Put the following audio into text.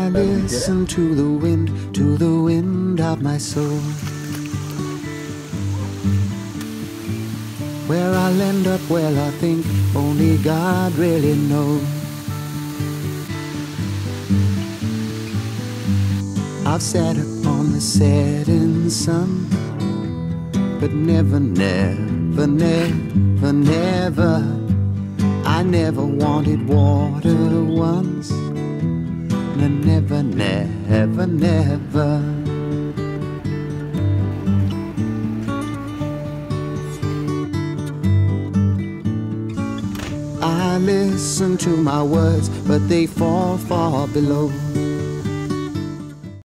I listen to the wind of my soul. Where I'll end up, well, I think only God really knows. I've sat upon the setting sun, but never, never, never, never, I never wanted water once. No, never, never, never. I listen to my words, but they fall far below.